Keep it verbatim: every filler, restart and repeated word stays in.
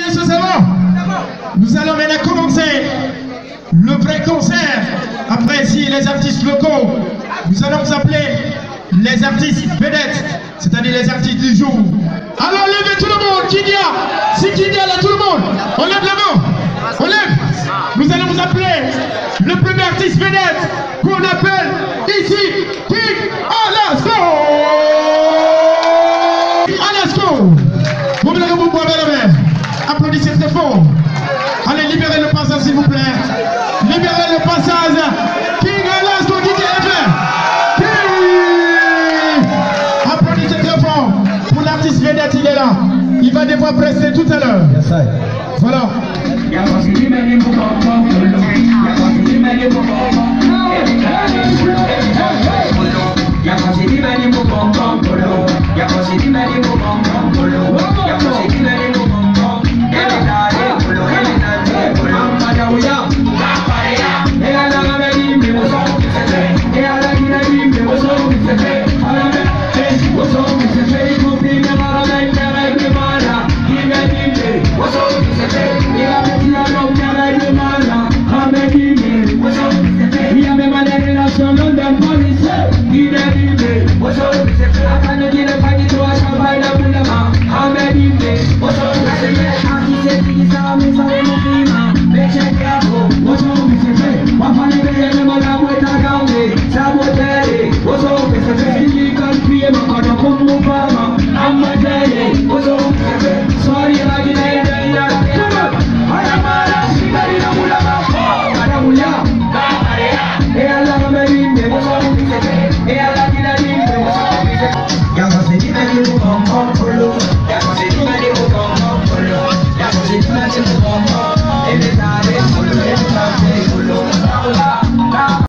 messieurs, c'est bon? Nous allons maintenant commencer le vrai concert. Après, si les artistes locaux, nous allons vous appeler les artistes vedettes, c'est-à-dire les artistes du jour. Alors levez tout le monde, qui y a? Si qui y a là, tout le monde, on lève la main, on lève. Nous allons vous appeler le premier artiste vedette qu'on appelle ici King Alasco. Alasco. Vous voulez que vous boivez la main? Applaudissez très fort. Allez, libérez le passage s'il vous plaît. Libérez le passage. King Alasco, D J F R. Applaudissez très fort. Pour l'artiste vedette, il est là. Il va devoir prester tout à l'heure. Voilà. Thank you.